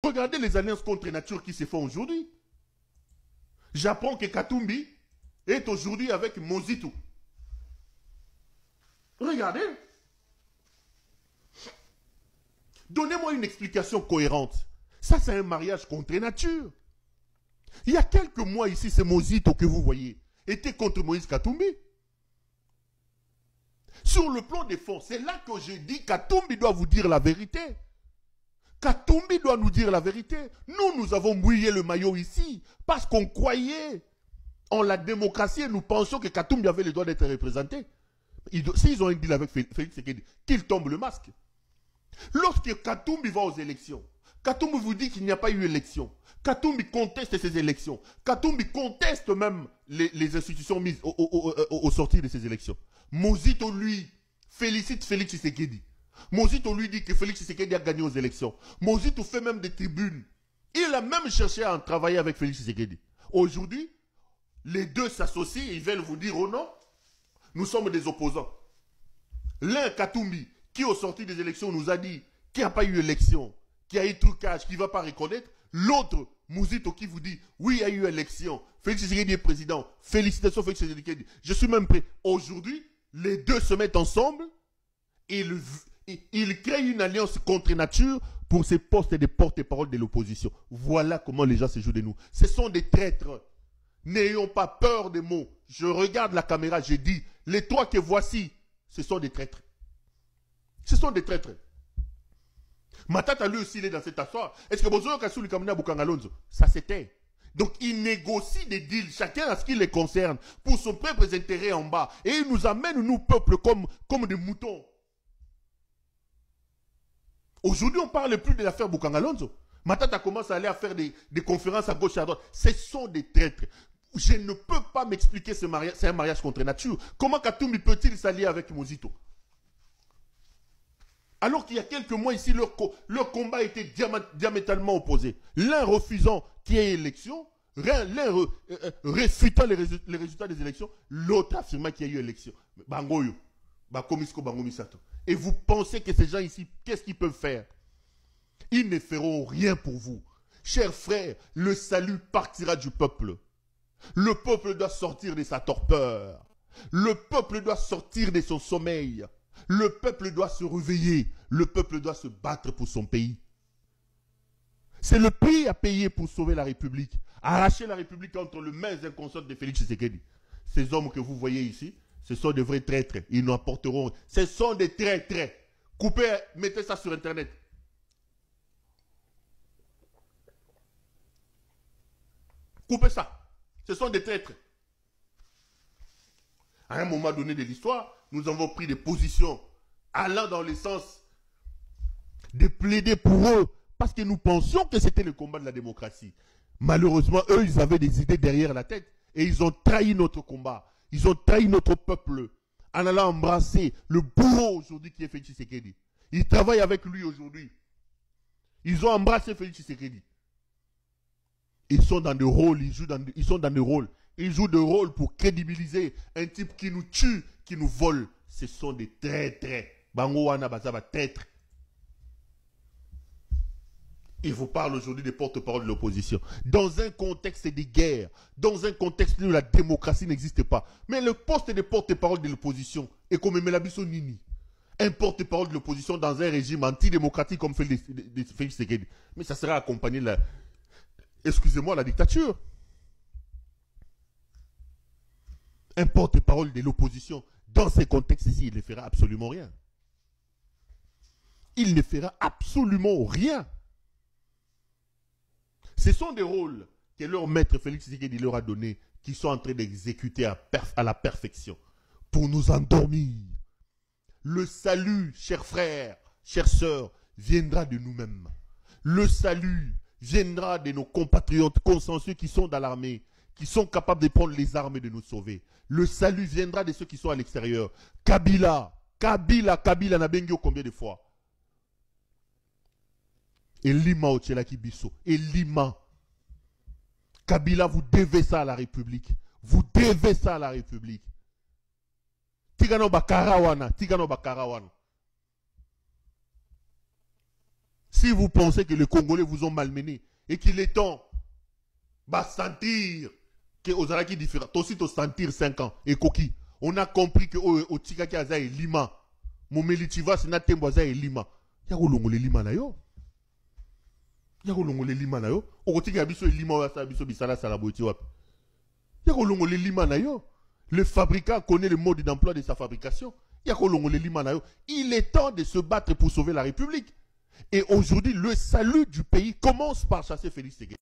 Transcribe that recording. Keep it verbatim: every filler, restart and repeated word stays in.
Regardez les alliances contre nature qui se font aujourd'hui. J'apprends que Katumbi est aujourd'hui avec Mozito. Regardez. Donnez-moi une explication cohérente. Ça, c'est un mariage contre nature. Il y a quelques mois ici, c'est Mozito que vous voyez était contre Moïse Katumbi. Sur le plan des fonds, c'est là que je dis Katumbi doit vous dire la vérité. Katumbi doit nous dire la vérité. Nous, nous avons mouillé le maillot ici parce qu'on croyait en la démocratie et nous pensions que Katumbi avait le droit d'être représenté. S'ils ont un deal avec Félix Tshisekedi, qu'il tombe le masque. Lorsque Katumbi va aux élections, Katumbi vous dit qu'il n'y a pas eu élection. Katumbi conteste ces élections. Katumbi conteste même les, les institutions mises au, au, au, au sortir de ces élections. Mozito, lui, félicite Félix Tshisekedi. Mozito lui dit que Félix Tshisekedi a gagné aux élections. Mozito fait même des tribunes. Il a même cherché à en travailler avec Félix Tshisekedi. Aujourd'hui, les deux s'associent et ils veulent vous dire, oh non, nous sommes des opposants. L'un, Katumbi, qui au sortir des élections nous a dit qu'il n'y a pas eu élection, qu'il y a eu trucage, qu'il ne va pas reconnaître. L'autre, Mozito, qui vous dit, oui, il y a eu élection. Félix Tshisekedi est président. Félicitations, Félix Tshisekedi. Je suis même prêt. Aujourd'hui, les deux se mettent ensemble et ils, ils créent une alliance contre nature pour ces postes de porte-parole de l'opposition. Voilà comment les gens se jouent de nous. Ce sont des traîtres. N'ayons pas peur des mots. Je regarde la caméra, je dis, les trois que voici, ce sont des traîtres. Ce sont des traîtres. Matata lui aussi, il est dans cette assoir. Est-ce que Bozoyo Kassouli Kamina Bukangalonzo? Ça c'était. Donc il négocie des deals, chacun à ce qui les concerne, pour son propre intérêt en bas. Et il nous amène, nous, peuple, comme, comme des moutons. Aujourd'hui, on ne parle plus de l'affaire Bukangalonzo. Matata commence à aller à faire des, des conférences à gauche et à droite. Ce sont des traîtres. Je ne peux pas m'expliquer ce mariage, c'est un mariage contre nature. Comment Katumbi peut-il s'allier avec Mozito? Alors qu'il y a quelques mois ici, leur, leur combat était diamétralement opposé. L'un refusant qu'il y ait élection, l'un re, euh, réfutant les, résultats, les résultats des élections, l'autre affirmant qu'il y a eu élection. Bangoyo, Bakomisko, Bangomisato. Et vous pensez que ces gens ici, qu'est-ce qu'ils peuvent faire? Ils ne feront rien pour vous. Chers frères, le salut partira du peuple. Le peuple doit sortir de sa torpeur. Le peuple doit sortir de son sommeil. Le peuple doit se réveiller. Le peuple doit se battre pour son pays. C'est le prix à payer pour sauver la République. Arracher la République entre les mains inconscientes de Félix Tshisekedi. Ces hommes que vous voyez ici, ce sont de vrais traîtres. Ils nous apporteront. Ce sont des traîtres. Coupez, mettez ça sur Internet. Coupez ça. Ce sont des traîtres. À un moment donné de l'histoire, nous avons pris des positions allant dans le sens de plaider pour eux parce que nous pensions que c'était le combat de la démocratie. Malheureusement, eux, ils avaient des idées derrière la tête et ils ont trahi notre combat. Ils ont trahi notre peuple en allant embrasser le bourreau aujourd'hui qui est Félix Tshisekedi. Ils travaillent avec lui aujourd'hui. Ils ont embrassé Félix Tshisekedi. Ils sont dans des rôles, ils, jouent dans, ils sont dans des rôles. Ils jouent des rôles pour crédibiliser un type qui nous tue, qui nous vole. Ce sont des traîtres. Bango wana bazaba traîtres. Il vous parle aujourd'hui des porte-parole de l'opposition. Dans un contexte de guerre, dans un contexte où la démocratie n'existe pas. Mais le poste de porte-parole de l'opposition est comme Melabiso Nini. Un porte-parole de l'opposition dans un régime antidémocratique comme Félix Tshisekedi. Mais ça sera accompagné de la... Excusez-moi, la dictature. Un porte-parole de l'opposition, dans ces contextes-ci, il ne fera absolument rien. Il ne fera absolument rien. Ce sont des rôles que leur maître Félix Tshisekedi leur a donnés, qui sont en train d'exécuter à, à la perfection, pour nous endormir. Le salut, chers frères, chères sœurs, viendra de nous-mêmes. Le salut viendra de nos compatriotes consensueux qui sont dans l'armée, qui sont capables de prendre les armes et de nous sauver. Le salut viendra de ceux qui sont à l'extérieur. Kabila, Kabila, Kabila, n'a bengi combien de fois? Et Lima Ochelaki Bisso, et Lima. Kabila, vous devez ça à la République. Vous devez ça à la République. Tigano Bakarawana, Tigano Bakarawana. Si vous pensez que les Congolais vous ont malmené et qu'il est temps de sentir que aux Araki différents, aussi de sentir cinq ans et coquille, on a compris que au Tikaki Aza et Lima, Momeli Tiva, c'est Natembo Aza et Lima. Ya ko longole Lima na yo. Ya ko longole Lima na yo. O Tikaki Abiso et Lima Aza Abiso Bisala Salaboti wap. Ya ko longole Lima na yo. Le fabricant connaît le mode d'emploi de sa fabrication. Ya ko longole Lima na yo. Il est temps de se battre pour sauver la République. Et aujourd'hui, le salut du pays commence par chasser Félix Tshisekedi.